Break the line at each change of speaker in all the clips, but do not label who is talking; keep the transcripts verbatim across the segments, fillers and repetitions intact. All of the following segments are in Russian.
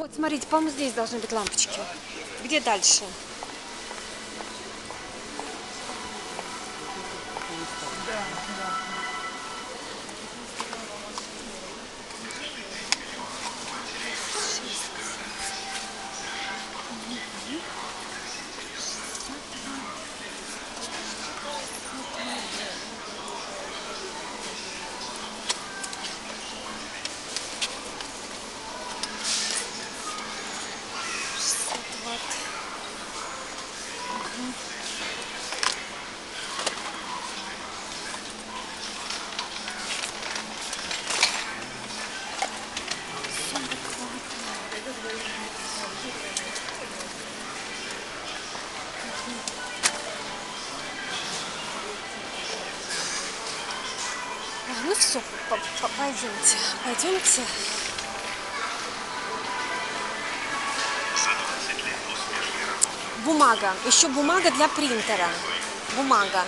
Вот, смотрите, по-моему, здесь должны быть лампочки. Где дальше?
Да, да.
Ну все, пойдемте, пойдемте. Бумага, еще бумага для принтера. Бумага.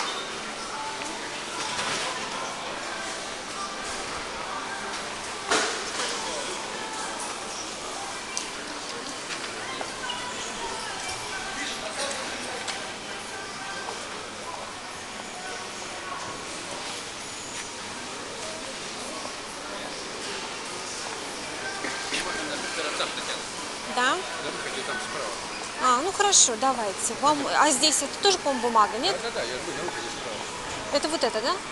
Да? А, ну хорошо, давайте. Вам... А здесь это тоже, по-моему, бумага, нет?
Да, да, да, я жду на выходе справа.
Это вот это, да?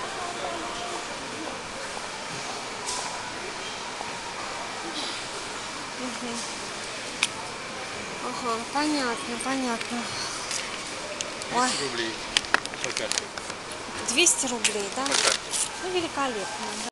Угу. Ага, понятно, понятно.
двести рублей по карте.
двести рублей, да?
По карте.
Ну, великолепно.